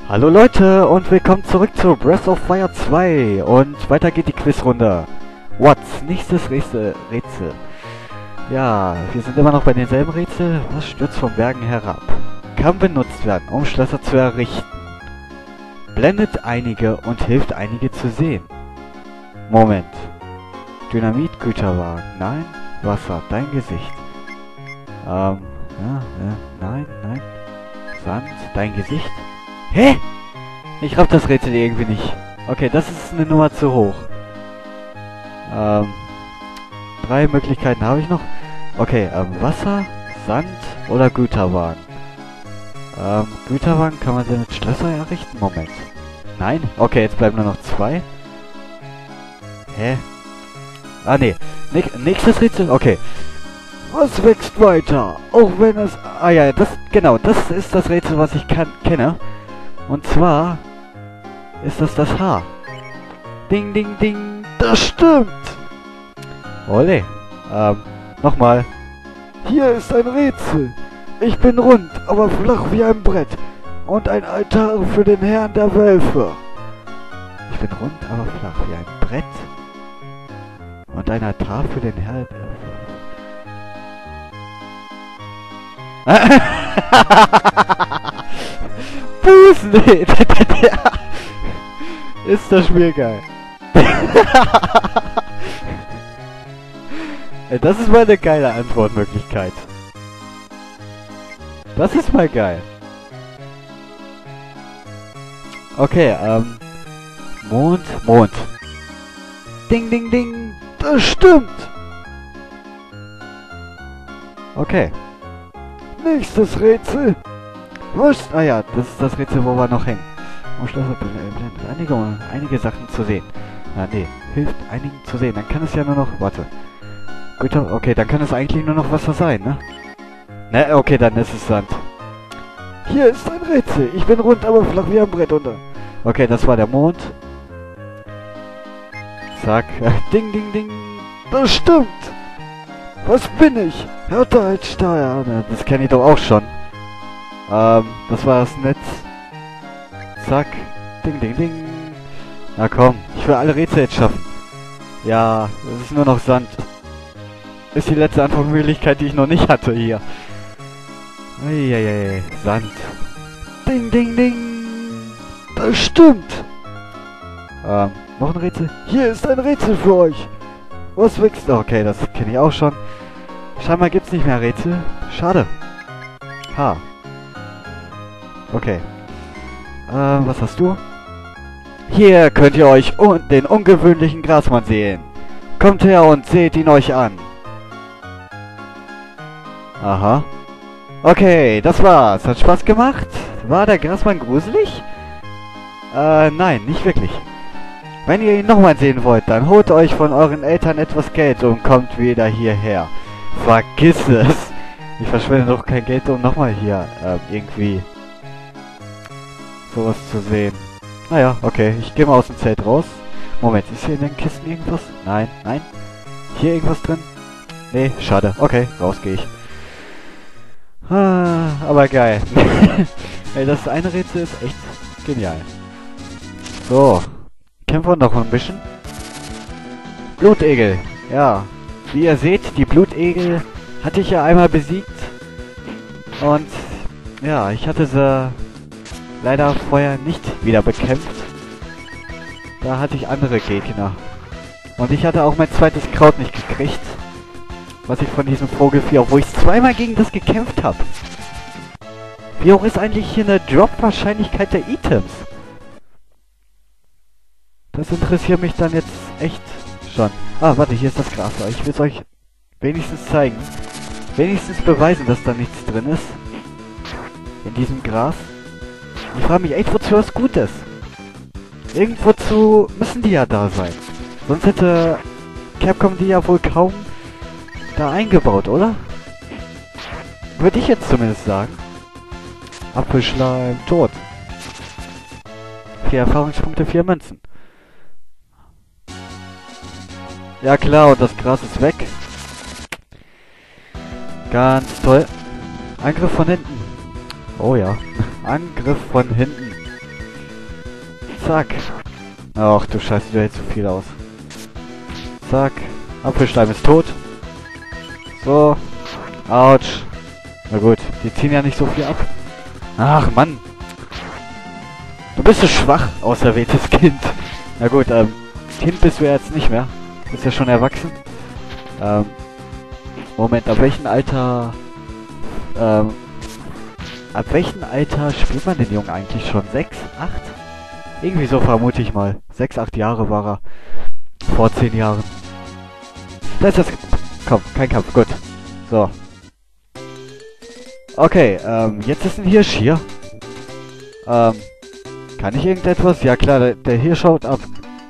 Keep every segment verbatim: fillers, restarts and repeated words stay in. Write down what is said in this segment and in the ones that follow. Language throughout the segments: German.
Hallo Leute und willkommen zurück zu Breath of Fire zwei und weiter geht die Quizrunde. What? Nächstes Rätsel. Rätsel. Ja, wir sind immer noch bei denselben Rätsel. Was stürzt von Bergen herab? Kann benutzt werden, um Schlösser zu errichten. Blendet einige und hilft einige zu sehen. Moment. Dynamit, Güterwagen. Nein. Wasser, dein Gesicht. Ähm, ja, ja, nein, nein. Sand, dein Gesicht. Hä? Ich raff das Rätsel irgendwie nicht. Okay, das ist eine Nummer zu hoch. Ähm, drei Möglichkeiten habe ich noch. Okay, ähm, Wasser, Sand oder Güterwagen. Ähm, Güterwagen, kann man denn mit Schlösser errichten? Moment. Nein? Okay, jetzt bleiben nur noch zwei. Hä? Ah, nee. Nächstes Rätsel? Okay. Was wächst weiter? Auch wenn es... Ah ja, das... Genau, das ist das Rätsel, was ich kann, kenne. Und zwar... ist das das Haar. Ding, ding, ding. Das stimmt. Ole. Ähm, nochmal. Hier ist ein Rätsel. Ich bin rund, aber flach wie ein Brett. Und ein Altar für den Herrn der Wölfe. Ich bin rund, aber flach wie ein Brett. Und ein Altar für den Herrn der Wölfe. Busen! Ist das Spiel geil. Das ist mal eine geile Antwortmöglichkeit. Das ist mal geil. Okay, ähm... Mond, Mond. Ding, ding, ding. Das stimmt. Okay. Nächstes Rätsel. Was? Ah ja, das ist das Rätsel, wo wir noch hängen. Um Schlösser blendet einige, um einige Sachen zu sehen. Ah, nee. Hilft einigen zu sehen. Dann kann es ja nur noch... Warte. Gut, okay, dann kann es eigentlich nur noch Wasser sein, ne? Ne, okay, dann ist es Sand. Hier ist ein Rätsel. Ich bin rund, aber flach wie ein Brett unter. Okay, das war der Mond. Zack. Ding, ding, ding. Das stimmt. Was bin ich? Härter als Stahl. Das kenne ich doch auch schon. Ähm, das war das Netz. Zack. Ding, ding, ding. Na komm, ich will alle Rätsel jetzt schaffen. Ja, es ist nur noch Sand. Ist die letzte Antwortmöglichkeit, die ich noch nicht hatte hier. Eieiei, Sand. Ding, ding, ding. Das stimmt. Ähm, noch ein Rätsel? Hier ist ein Rätsel für euch. Was wächst? Okay, das kenne ich auch schon. Scheinbar gibt's nicht mehr Rätsel. Schade. Ha. Okay. Ähm, was hast du? Hier könnt ihr euch un den ungewöhnlichen Grasmann sehen. Kommt her und seht ihn euch an. Aha. Okay, das war's. Hat Spaß gemacht? War der Grasmann gruselig? Äh, nein, nicht wirklich. Wenn ihr ihn nochmal sehen wollt, dann holt euch von euren Eltern etwas Geld und kommt wieder hierher. Vergiss es. Ich verschwende doch kein Geld, um nochmal hier äh, irgendwie sowas zu sehen. Naja, okay, ich gehe mal aus dem Zelt raus. Moment, ist hier in den Kisten irgendwas? Nein, nein. Hier irgendwas drin? Nee, schade. Okay, raus gehe ich. Ah, aber geil. Ey, das eine Rätsel ist echt genial. So. Kämpfen wir noch ein bisschen. Blutegel. Ja. Wie ihr seht, die Blutegel hatte ich ja einmal besiegt. Und ja, ich hatte sie leider vorher nicht wieder bekämpft. Da hatte ich andere Gegner. Und ich hatte auch mein zweites Kraut nicht gekriegt. Was ich von diesem Vogelvieh, obwohl ich zweimal gegen das gekämpft habe. Wie hoch ist eigentlich hier eine Drop-Wahrscheinlichkeit der Items? Das interessiert mich dann jetzt echt schon. Ah, warte, hier ist das Gras. Ich will es euch wenigstens zeigen. Wenigstens beweisen, dass da nichts drin ist. In diesem Gras. Ich frage mich echt, wozu das gut ist. Irgendwozu müssen die ja da sein. Sonst hätte Capcom die ja wohl kaum da eingebaut, oder? Würde ich jetzt zumindest sagen. Apfelschleim, tot. Vier Erfahrungspunkte, vier Münzen. Ja klar, und das Gras ist weg. Ganz toll. Angriff von hinten. Oh ja. Angriff von hinten. Zack. Ach du Scheiße, du hältst so viel aus. Zack. Apfelschleim ist tot. So. Autsch. Na gut, die ziehen ja nicht so viel ab. Ach Mann. Du bist so schwach, auserwähltes Kind. Na gut, ähm, Kind bist du ja jetzt nicht mehr. Du bist ja schon erwachsen. Ähm, Moment, ab welchem Alter... Ähm, ab welchem Alter spielt man den Jungen eigentlich schon? Sechs? Acht? Irgendwie so vermute ich mal. Sechs, acht Jahre war er. Vor zehn Jahren. Das ist das... Komm, kein Kampf, gut. So. Okay, ähm, jetzt ist ein Hirsch hier. Ähm, kann ich irgendetwas? Ja klar, der, der Hirsch schaut ab.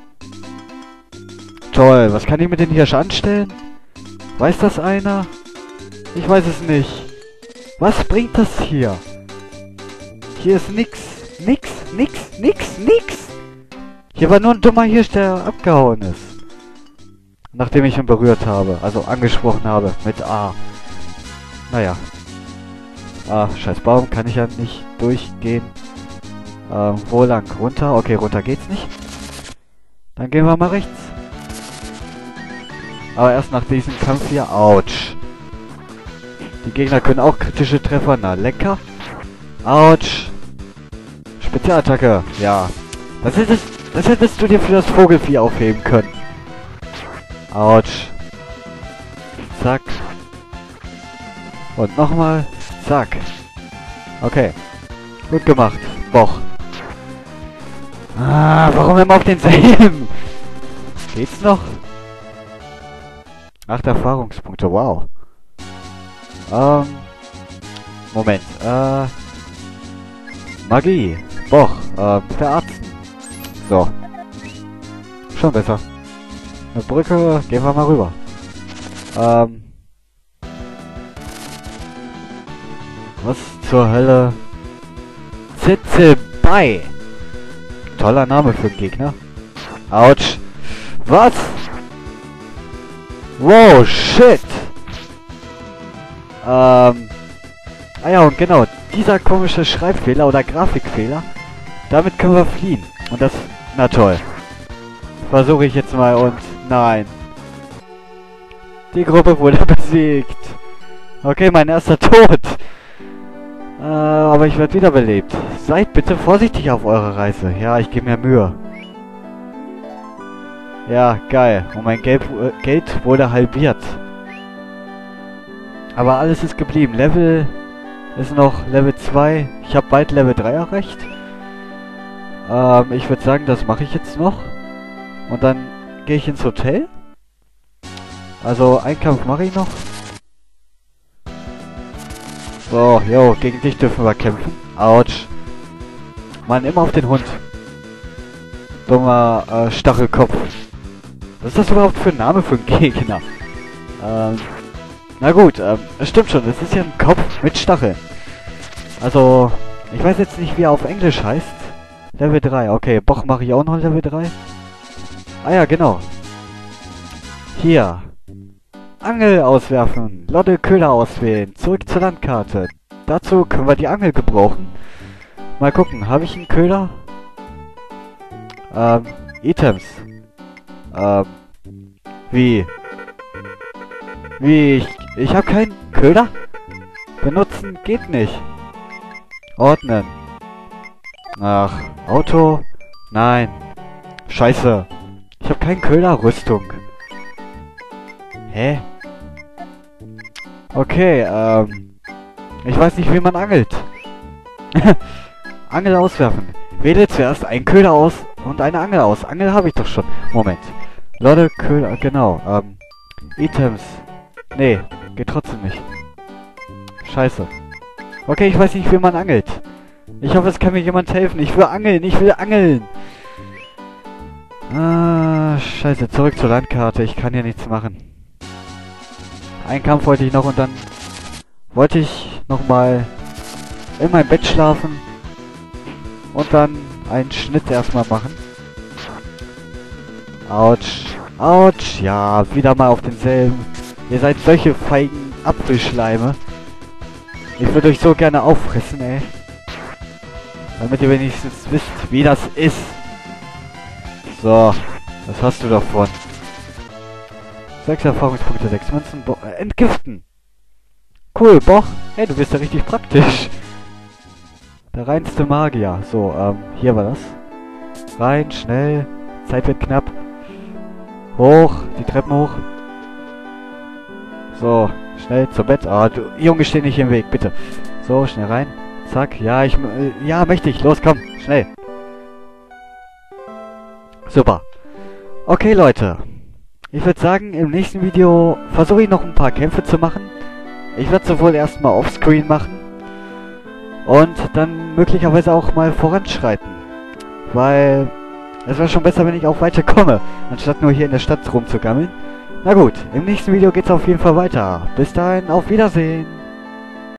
Toll, was kann ich mit dem Hirsch anstellen? Weiß das einer? Ich weiß es nicht. Was bringt das hier? Hier ist nix. Nix, nix, nix, nix. Hier war nur ein dummer Hirsch, der abgehauen ist. Nachdem ich ihn berührt habe. Also angesprochen habe. Mit A. Naja. Ah, scheiß Baum. Kann ich ja nicht durchgehen. Ähm, wo lang? Runter? Okay, runter geht's nicht. Dann gehen wir mal rechts. Aber erst nach diesem Kampf hier. Autsch. Die Gegner können auch kritische Treffer. Na, lecker. Autsch. Spezialattacke. Ja. Das hättest, das hättest du dir für das Vogelvieh aufheben können. Autsch. Zack. Und nochmal. Zack. Okay. Gut gemacht. Boch. Ah, warum immer auf denselben? Geht's noch? Acht Erfahrungspunkte. Wow. Ähm. Moment. Äh. Magie. Boch. Ähm. Verarzten. So. Schon besser. Eine Brücke. Gehen wir mal rüber. Ähm. Was zur Hölle? Zitzebei. Toller Name für einen Gegner. Autsch. Was? Wow, shit. Ähm. Ah ja, und genau. Dieser komische Schreibfehler oder Grafikfehler. Damit können wir fliehen. Und das... Na toll. Versuche ich jetzt mal und... Nein. Die Gruppe wurde besiegt. Okay, mein erster Tod. Äh, aber ich werde wiederbelebt. Seid bitte vorsichtig auf eurer Reise. Ja, ich gebe mir Mühe. Ja, geil. Und mein Geld, äh, Geld wurde halbiert. Aber alles ist geblieben. Level ist noch Level zwei. Ich habe bald Level drei erreicht. Ähm, ich würde sagen, das mache ich jetzt noch. Und dann gehe ich ins Hotel. Also, einen Kampf mache ich noch. So, jo, gegen dich dürfen wir kämpfen. Autsch. Mann, immer auf den Hund. Dummer äh, Stachelkopf. Was ist das überhaupt für ein Name für einen Gegner? Ähm, na gut, ähm, es stimmt schon, es ist ja ein Kopf mit Stacheln. Also, ich weiß jetzt nicht, wie er auf Englisch heißt. Level drei, okay, Boch mache ich auch noch Level drei. Ah ja, genau. Hier. Angel auswerfen. Lotte Köder auswählen. Zurück zur Landkarte. Dazu können wir die Angel gebrauchen. Mal gucken, habe ich einen Köder? Ähm, Items. Ähm, wie? Wie? Ich, ich habe keinen Köder? Benutzen geht nicht. Ordnen. Ach, Auto? Nein. Scheiße. Ich habe keinen Köder. Rüstung. Hä? Okay, ähm... ich weiß nicht, wie man angelt. Angel auswerfen. Wähle zuerst einen Köder aus und eine Angel aus. Angel habe ich doch schon. Moment. Leute, Köder, genau. Ähm, Items. Nee, geht trotzdem nicht. Scheiße. Okay, ich weiß nicht, wie man angelt. Ich hoffe, es kann mir jemand helfen. Ich will angeln, ich will angeln. Ah, scheiße. Zurück zur Landkarte. Ich kann hier nichts machen. Einen Kampf wollte ich noch und dann wollte ich nochmal in mein Bett schlafen und dann einen Schnitt erstmal machen. Autsch. Autsch. Ja, wieder mal auf denselben. Ihr seid solche feigen Apfelschleime. Ich würde euch so gerne auffressen, ey. Damit ihr wenigstens wisst, wie das ist. So, was hast du davon? Sechs Erfahrungspunkte, sechs Münzen, Bo äh, entgiften. Cool, Boch. Hey, du bist ja richtig praktisch. Der reinste Magier. So, ähm, hier war das. Rein, schnell. Zeit wird knapp. Hoch, die Treppen hoch. So, schnell zum Bett. Ah, du, Junge, steh nicht im Weg, bitte. So, schnell rein. Zack. Ja, ich, äh, ja, möchte ich. Los, komm, schnell. Super. Okay, Leute. Ich würde sagen, im nächsten Video versuche ich noch ein paar Kämpfe zu machen. Ich werde sowohl erstmal offscreen machen und dann möglicherweise auch mal voranschreiten. Weil es wäre schon besser, wenn ich auch weiterkomme, anstatt nur hier in der Stadt rumzugammeln. Na gut, im nächsten Video geht's auf jeden Fall weiter. Bis dahin, auf Wiedersehen.